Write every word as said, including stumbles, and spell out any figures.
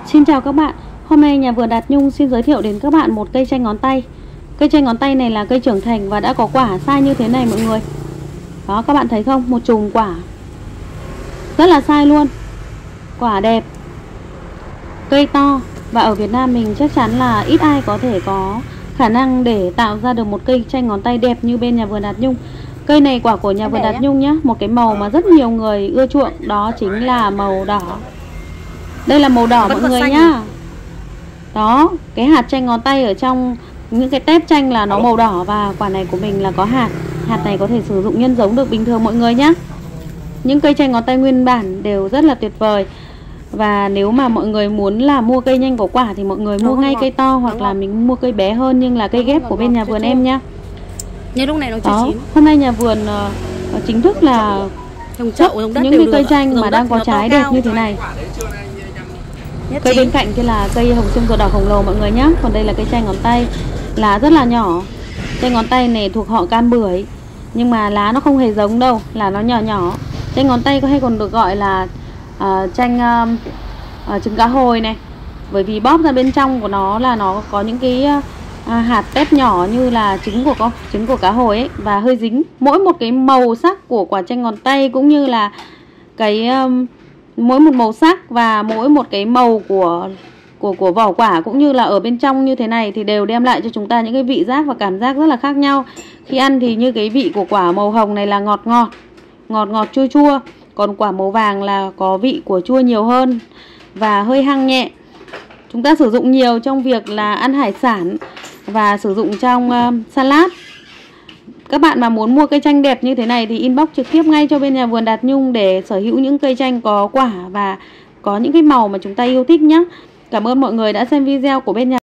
Xin chào các bạn, hôm nay nhà vườn Đạt Nhung xin giới thiệu đến các bạn một cây chanh ngón tay. Cây chanh ngón tay này là cây trưởng thành và đã có quả sai như thế này mọi người. Đó, các bạn thấy không, một chùm quả rất là sai luôn. Quả đẹp, cây to. Và ở Việt Nam mình chắc chắn là ít ai có thể có khả năng để tạo ra được một cây chanh ngón tay đẹp như bên nhà vườn Đạt Nhung. Cây này quả của nhà vườn Đạt Nhung nhá. Một cái màu mà rất nhiều người ưa chuộng, đó chính là màu đỏ. Đây là màu đỏ mọi người nhá. Đó, cái hạt chanh ngón tay ở trong những cái tép chanh là nó màu đỏ. Và quả này của mình là có hạt. Hạt này có thể sử dụng nhân giống được bình thường mọi người nhá. Những cây chanh ngón tay nguyên bản đều rất là tuyệt vời. Và nếu mà mọi người muốn là mua cây nhanh có quả thì mọi người mua ngay cây to, hoặc là mình mua cây bé hơn nhưng là cây ghép của bên nhà vườn em nhá. Như lúc này nó chưa chín. Hôm nay nhà vườn uh, chính thức là trồng chậu trồng đất những cái cây chanh mà đang có trái đẹp như thế này. Cây bên cạnh kia là cây hồng xương ruột đỏ khổng lồ mọi người nhé. Còn đây là cây chanh ngón tay, lá rất là nhỏ. Chanh ngón tay này thuộc họ cam bưởi, nhưng mà lá nó không hề giống đâu, là nó nhỏ nhỏ. Chanh ngón tay có hay còn được gọi là uh, chanh uh, uh, trứng cá hồi này, bởi vì bóp ra bên trong của nó là nó có những cái uh, hạt tép nhỏ như là trứng của con trứng của cá hồi ấy, và hơi dính. Mỗi một cái màu sắc của quả chanh ngón tay cũng như là cái um, mỗi một màu sắc và mỗi một cái màu của của của vỏ quả cũng như là ở bên trong như thế này thì đều đem lại cho chúng ta những cái vị giác và cảm giác rất là khác nhau. Khi ăn thì như cái vị của quả màu hồng này là ngọt ngọt, ngọt ngọt chua chua, còn quả màu vàng là có vị của chua nhiều hơn và hơi hăng nhẹ. Chúng ta sử dụng nhiều trong việc là ăn hải sản và sử dụng trong uh, salad. Các bạn mà muốn mua cây chanh đẹp như thế này thì inbox trực tiếp ngay cho bên nhà vườn Đạt Nhung để sở hữu những cây chanh có quả và có những cái màu mà chúng ta yêu thích nhé. Cảm ơn mọi người đã xem video của bên nhà